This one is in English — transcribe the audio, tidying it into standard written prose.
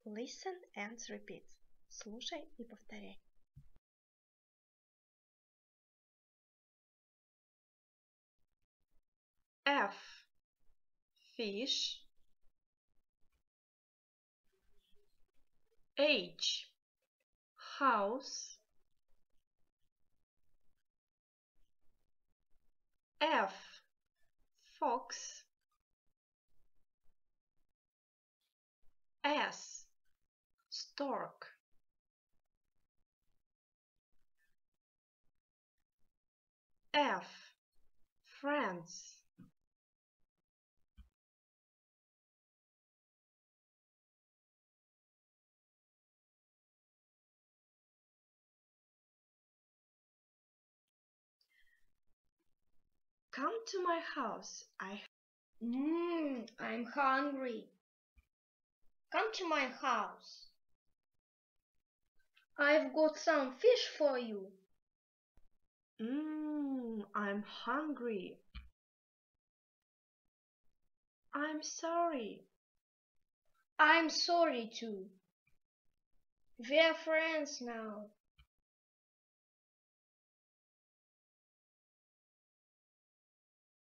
Listen and repeat. Слушай и повторяй. F. Fish. H. House. F. Fox. S. Stork. F. Friends. Come to my house. I'm hungry. Come to my house. I've got some fish for you. I'm hungry. I'm sorry. I'm sorry too. We're friends now.